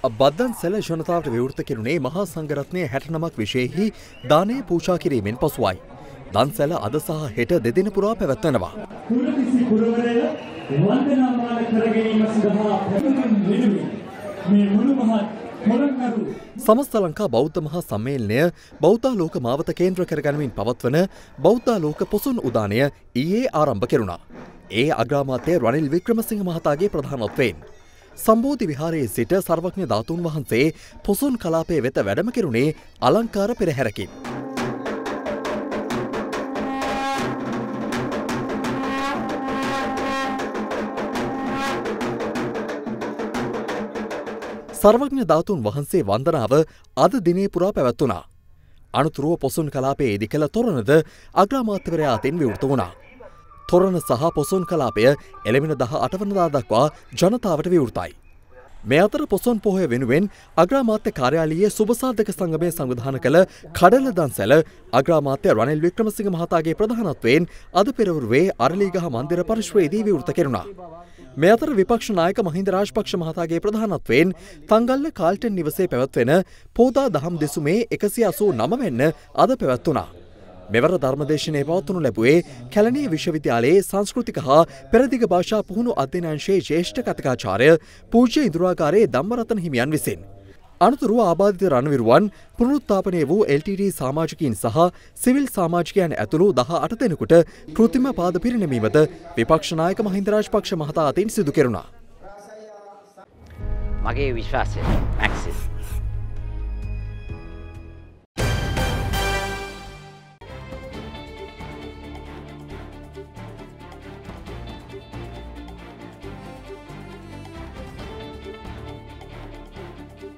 බද්දන්සැල ජනතාවට විවෘත කෙරුණේ මහා සංඝරත්නය 69ක් විශේෂෙහි දානය පූජා කිරීමෙන් පසුවයි. දන්සැල අද සහ හෙට දෙදින පුරා පැවැත්වෙනවා. සමස්ත ලංකා බෞද්ධ මහා සම්මේලනය බෞද්ධාලෝක මාවත කේන්ද්‍ර කරගනිමින් පවත්වන බෞද්ධාලෝක පොසොන් උදානය ඊයේ ආරම්භ කෙරුණා. ඒ අග්‍රාමාත්‍ය රනිල් වික්‍රමසිංහ මහතාගේ ප්‍රධානත්වයෙන් සම්බෝධි විහාරයේ සිට සර්වඥ ධාතුන් වහන්සේ පොසොන් කලාපයේ වෙත වැඩම කෙරුණේ අලංකාර පෙරහැරකින්. සර්වඥ ධාතුන් වහන්සේ වන්දනාව අද දිනේ පුරා පැවැත්වුණා. අනතුරුව පොසොන් කලාපයේ ඉදි කළ තොරණද අග්‍රාමාත්‍යවරයා අතින් විවෘත වුණා. තොරණ සහ පොසොන් කලාපය එළවෙන 18 වනදා දක්වා ජනතාවට විවෘතයි. මේ අතර පොසොන් පොහොය වෙනුවෙන් අග්‍රාමාත්‍ය කාර්යාලයේ සුබසාධක සංගමය සංවිධාන කළ කඩල දන්සැල අග්‍රාමාත්‍ය රනිල් වික්‍රමසිංහ මහතාගේ ප්‍රධානත්වයෙන් අද පෙරවරුවේ අරලිගහ මන්දිර පරිශ්‍රයේදී විවෘත කෙරුණා. මේ අතර විපක්ෂ නායක මහින්ද රාජපක්ෂ මහතාගේ ප්‍රධානත්වයෙන් තංගල්ල කාල්ටන් නිවසේ පැවැත්වෙන පෝදා දහම් දෙසුමේ 189 වෙන්න අද පැවැත්වුණා. මෙවර ධර්මදේශනය පවත්වනු ලැබුවේ කැලණිය විශ්වවිද්‍යාලයේ සංස්කෘතික හා පෙරදිග භාෂා පුහුණු අධ්‍යනාංශයේ ජ්‍යෙෂ්ඨ කතිකාචාර්ය පූජ්‍ය ඉඳුරාගාරයේ ධම්මරතන හිමියන් විසින්. අනතුරුව ආබාධිත රණවිරුවන් පුනරුත්ථාපනය වූ LTT සමාජිකයින් සහ සිවිල් සමාජිකයන් ඇතුළු 18 දෙනෙකුට කෘත්‍රිම පාද පිරිනැමීමද විපක්ෂ නායක මහින්ද රාජපක්ෂ මහතා අතින් සිදු කෙරුණා. මගේ විශ්වාසය මැක්සිස්